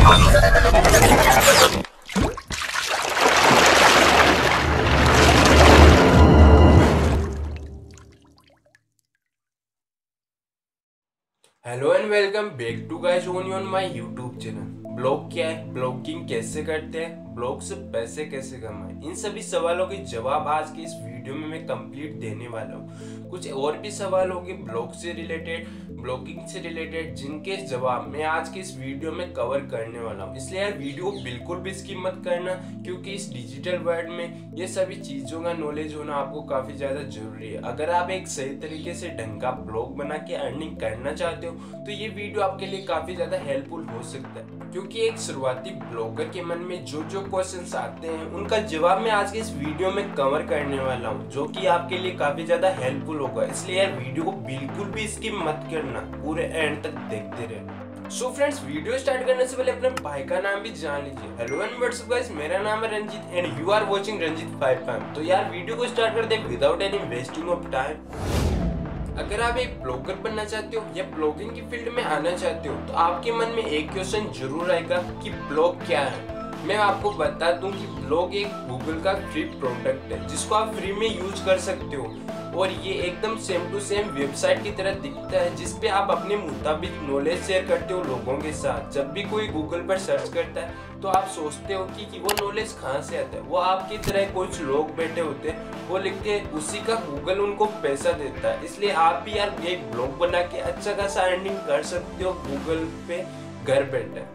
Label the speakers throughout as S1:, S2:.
S1: Hello and welcome back to guys on my YouTube channel. Blog क्या है, blogging कैसे करते हैं, ब्लॉग से पैसे कैसे कमाएं, इन सभी सवालों के जवाब आज के इस वीडियो में मैं कंप्लीट देने वाला हूँ। कुछ और भी सवाल होंगे ब्लॉग से रिलेटेड, ब्लॉगिंग से रिलेटेड, जिनके जवाब मैं आज के इस वीडियो में कवर करने वाला हूँ। इसलिए यार वीडियो बिल्कुल भी स्किप मत करना, क्योंकि इस डिजिटल वर्ल्ड में ये सभी चीज़ों का नॉलेज होना आपको काफ़ी ज़्यादा जरूरी है। अगर आप एक सही तरीके से ढंग का ब्लॉग बना के अर्निंग करना चाहते हो तो ये वीडियो आपके लिए काफ़ी ज़्यादा हेल्पफुल हो सकता है, क्योंकि एक शुरुआती ब्लॉगर के मन में जो जो क्वेश्चंस आते हैं उनका जवाब मैं आज के इस वीडियो में कवर करने वाला हूँ, जो कि आपके लिए काफ़ी ज़्यादा हेल्पफुल होगा। इसलिए यार वीडियो को बिल्कुल भी स्किप मत करना, पूरे एंड तक देखते रहना। सो फ्रेंड्स, वीडियो स्टार्ट करने से पहले अपने भाई का नाम भी जान लीजिए। हेलो एंड व्हाट्सअप गाइस, मेरा नाम है Ranjit and you are watching Ranjit 55। तो यार वीडियो को स्टार्ट करते हैं without any wasting of time. अगर आप एक ब्लॉगर बनना चाहते हो या ब्लॉगिंग की फील्ड में आना चाहते हो तो आपके मन में एक क्वेश्चन जरूर आएगा कि ब्लॉग क्या है। मैं आपको बता दूं कि ब्लॉग एक गूगल का फ्री प्रोडक्ट है जिसको आप फ्री में यूज कर सकते हो, और ये एकदम सेम टू सेम वेबसाइट की तरह दिखता है जिसपे आप अपने मुताबिक नॉलेज शेयर करते हो लोगों के साथ। जब भी कोई गूगल पर सर्च करता है तो आप सोचते हो कि वो नॉलेज कहाँ से आता है। वो आपकी तरह कुछ लोग बैठे होते हैं, वो लिखते हैं, उसी का गूगल उनको पैसा देता है। इसलिए आप भी यार एक ब्लॉग बना के अच्छा खासा अर्निंग कर सकते हो गूगल पे घर बैठे।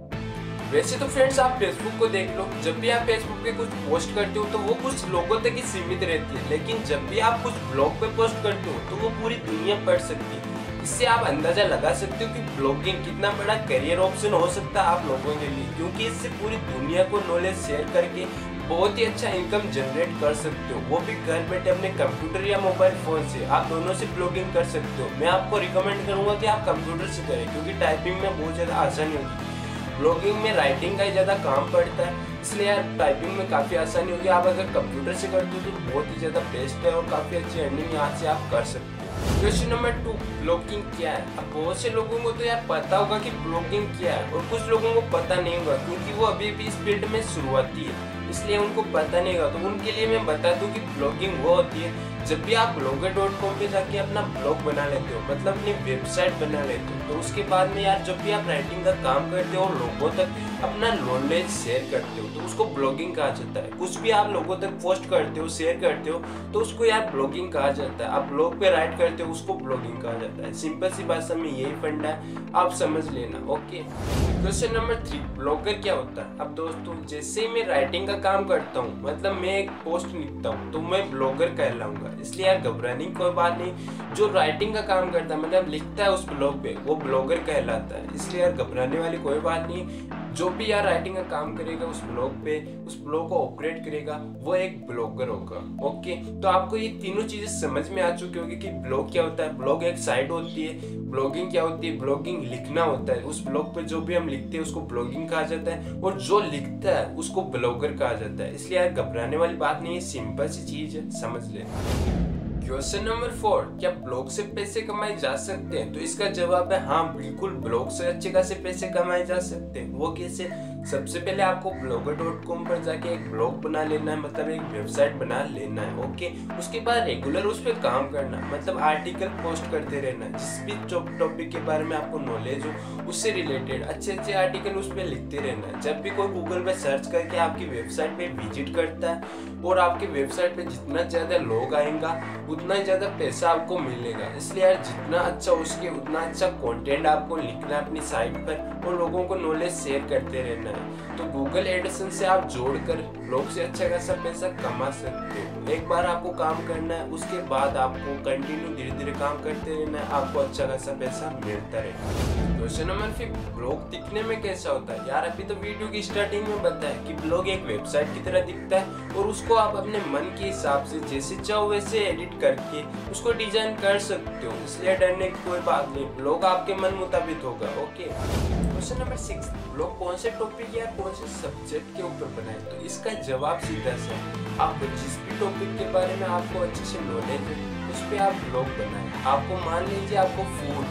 S1: वैसे तो फ्रेंड्स आप फेसबुक को देख लो, जब भी आप फेसबुक पे कुछ पोस्ट करते हो तो वो कुछ लोगों तक ही सीमित रहती है, लेकिन जब भी आप कुछ ब्लॉग पे पोस्ट करते हो तो वो पूरी दुनिया पढ़ सकती है। इससे आप अंदाजा लगा सकते हो कि ब्लॉगिंग कितना बड़ा करियर ऑप्शन हो सकता है आप लोगों के लिए, क्योंकि इससे पूरी दुनिया को नॉलेज शेयर करके बहुत ही अच्छा इनकम जनरेट कर सकते हो, वो भी घर बैठे अपने कंप्यूटर या मोबाइल फोन से। आप दोनों से ब्लॉगिंग कर सकते हो। मैं आपको रिकमेंड करूंगा कि आप कंप्यूटर से करें, क्योंकि टाइपिंग में बहुत ज़्यादा आसानी होगी। ब्लॉगिंग में राइटिंग का ही ज़्यादा काम पड़ता है, इसलिए यार टाइपिंग में काफ़ी आसानी होगी। आप अगर कंप्यूटर से करते हो तो बहुत ही ज़्यादा बेस्ट है और काफ़ी अच्छी अर्निंग यहाँ से आप कर सकते हो। क्वेश्चन नंबर 2, ब्लॉगिंग क्या है। अब बहुत से लोगों को तो यार पता होगा कि ब्लॉगिंग क्या है, और कुछ लोगों को पता नहीं होगा क्योंकि वो अभी भी इस फील्ड में शुरुआती है, इसलिए उनको पता नहीं होगा। तो उनके लिए मैं बता दूं कि ब्लॉगिंग वो होती है जब भी आप blogger.com पे जाके अपना ब्लॉग बना लेते हो, मतलब अपनी वेबसाइट बना लेते हो, तो उसके बाद में यार जब भी आप राइटिंग का काम करते हो और लोगों तक अपना नॉलेज शेयर करते हो तो उसको ब्लॉगिंग कहा जाता है। कुछ भी आप लोगों तक पोस्ट करते हो, शेयर करते हो तो उसको यार ब्लॉगिंग कहा जाता है। आप ब्लॉग पे राइट करते हो उसको ब्लॉगिंग कहा जाता है। सिंपल सी भाषा में यही फंडा है, आप समझ लेना। ओके, क्वेश्चन नंबर 3, ब्लॉगर क्या होता है। अब दोस्तों, जैसे ही मैं राइटिंग का काम करता हूँ, मतलब मैं एक पोस्ट लिखता हूँ, तो मैं ब्लॉगर कहलाऊंगा। इसलिए यार घबराने की कोई बात नहीं। जो राइटिंग का काम करता है, मतलब लिखता है उस ब्लॉग पे, वो ब्लॉगर कहलाता है। इसलिए यार घबराने वाली कोई बात नहीं। जो भी यार राइटिंग का काम करेगा उस ब्लॉग पे, उस ब्लॉग को ऑपरेट करेगा, वो एक ब्लॉगर होगा। ओके, तो आपको ये तीनों चीजें समझ में आ चुकी होगी कि ब्लॉग क्या होता है। ब्लॉग एक साइट होती है। ब्लॉगिंग क्या होती है, ब्लॉगिंग लिखना होता है। उस ब्लॉग पे जो भी हम लिखते हैं उसको ब्लॉगिंग कहा जाता है, और जो लिखता है उसको ब्लॉगर कहा जाता है। इसलिए यार घबराने वाली बात नहीं है, सिंपल सी चीज है, समझ लेना। क्वेश्चन नंबर 4, क्या ब्लॉग से पैसे कमाए जा सकते हैं। तो इसका जवाब है हाँ, बिल्कुल ब्लॉग से अच्छे खासे पैसे कमाए जा सकते हैं। वो कैसे? सबसे पहले आपको blogger.com पर जाके एक ब्लॉग बना लेना है, मतलब एक वेबसाइट बना लेना है। ओके, उसके बाद रेगुलर उस पर काम करना, मतलब आर्टिकल पोस्ट करते रहना। जिस भी टॉपिक के बारे में आपको नॉलेज हो उससे रिलेटेड अच्छे अच्छे आर्टिकल उस पर लिखते रहना। जब भी कोई गूगल पे सर्च करके आपकी वेबसाइट पे विजिट करता है और आपकी वेबसाइट पे जितना ज़्यादा लोग आएंगा उतना ही ज़्यादा पैसा आपको मिलेगा। इसलिए यार जितना अच्छा हो सके उतना अच्छा कंटेंट आपको लिखना है अपनी साइट पर, और लोगों को नॉलेज शेयर करते रहना है। तो गूगल एडसेंस से आप जोड़कर ब्लॉग से अच्छा खासा पैसा कमा सकते हो। एक बार आपको काम करना है, उसके बाद आपको कंटिन्यू धीरे धीरे काम करते रहना है, आपको अच्छा खासा पैसा मिलता रहेगा। क्वेश्चन नंबर 5, ब्लॉग दिखने में कैसा होता है। यार अभी तो वीडियो की स्टार्टिंग में बताया कि ब्लॉग एक वेबसाइट की तरह दिखता है, और उसको आप अपने मन के हिसाब से जैसे चाहो वैसे एडिट करके उसको डिजाइन कर सकते हो। इसलिए डरने की कोई बात नहीं, ब्लॉग आपके मन मुताबिक होगा। ओके, क्वेश्चन नंबर 6, ब्लॉग कौन से टॉपिक या कौन से सब्जेक्ट के ऊपर बनाए। तो इसका जवाब सीधा सा, आप जिस भी टॉपिक के बारे में आपको अच्छे से नॉलेज है उस पर आप ब्लॉग बनाए। आपको मान लीजिए आपको फूड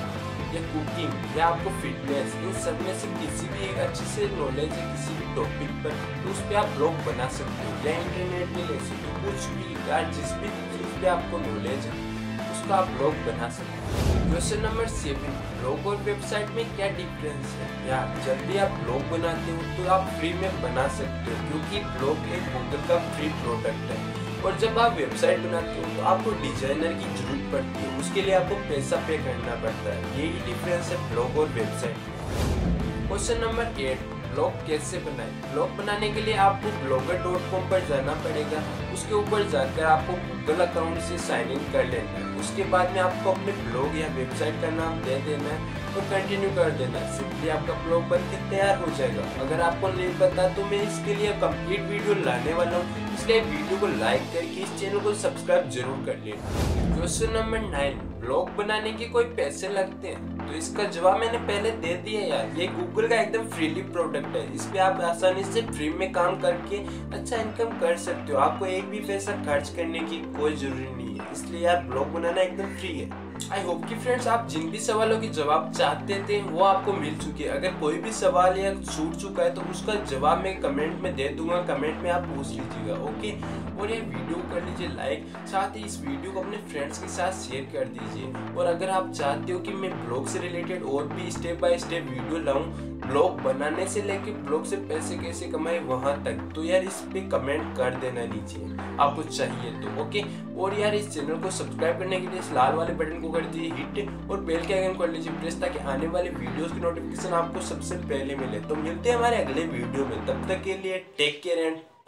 S1: या कुकिंग या आपको फिटनेस, इन सब में से किसी भी एक अच्छे से नॉलेज है किसी भी टॉपिक पर, तो उस पर आप ब्लॉग बना सकते हो। या इंटरनेट में ले सकते हो, कुछ भी या जिस भी चीज़ पे आपको नॉलेज है उसका आप ब्लॉग बना सकते हो। क्वेश्चन नंबर 7, ब्लॉग और वेबसाइट में क्या डिफरेंस है? या जब भी आप ब्लॉग बनाते हो तो आप फ्री में बना सकते हो, क्योंकि ब्लॉग एक गूगल का फ्री प्रोडक्ट है। और जब आप वेबसाइट बनाते हो तो आपको डिजाइनर की जरूरत पड़ती है, उसके लिए आपको पैसा पे करना पड़ता है। यही डिफरेंस है ब्लॉग और वेबसाइट में। क्वेश्चन नंबर 8, ब्लॉग कैसे बनाएं? ब्लॉग बनाने के लिए आपको blogger.com पर जाना पड़ेगा। उसके ऊपर जाकर आपको गूगल अकाउंट से साइन इन कर लेना है। उसके बाद में आपको अपने ब्लॉग या वेबसाइट का नाम दे देना है और कंटिन्यू कर देना है। सिंपली आपका ब्लॉग बनके तैयार हो जाएगा। अगर आपको नहीं पता तो मैं इसके लिए कंप्लीट वीडियो लाने वाला हूँ, इसलिए वीडियो को लाइक करके इस चैनल को सब्सक्राइब जरूर कर लेना। क्वेश्चन नंबर 9, ब्लॉग बनाने के कोई पैसे लगते हैं? तो इसका जवाब मैंने पहले दे दिया यार। ये गूगल का एकदम फ्रीली प्रोडक्ट है। इस पे आप आसानी से फ्री में काम करके अच्छा इनकम कर सकते हो। आपको एक भी पैसा खर्च करने की कोई जरूरी नहीं है, इसलिए यार ब्लॉग बनाना एकदम फ्री है। आई होप कि फ्रेंड्स आप जिन भी सवालों के जवाब चाहते थे वो आपको मिल चुके हैं। अगर कोई भी सवाल या छूट चुका है तो उसका जवाब मैं कमेंट में दे दूंगा, कमेंट में आप पूछ लीजिएगा, ओके। और ये वीडियो कर लीजिए लाइक, साथ ही इस वीडियो को अपने फ्रेंड्स के साथ शेयर कर दीजिए। और अगर आप चाहते हो कि मैं ब्लॉग से रिलेटेड और भी स्टेप बाय स्टेप वीडियो लाऊं, ब्लॉग बनाने से लेके ब्लॉग से पैसे कैसे कमाए वहां तक, तो यार इस पे कमेंट कर देना नीचे आपको चाहिए तो, ओके। और यार इस चैनल को सब्सक्राइब करने के लिए इस लाल वाले बटन को कर दीजिए हिट और बेल के आइकन कर लीजिए प्रेस, ताकि आने वाले वीडियोस की नोटिफिकेशन आपको सबसे पहले मिले। तो मिलते हैं हमारे अगले वीडियो में, तब तक के लिए टेक केयर एंड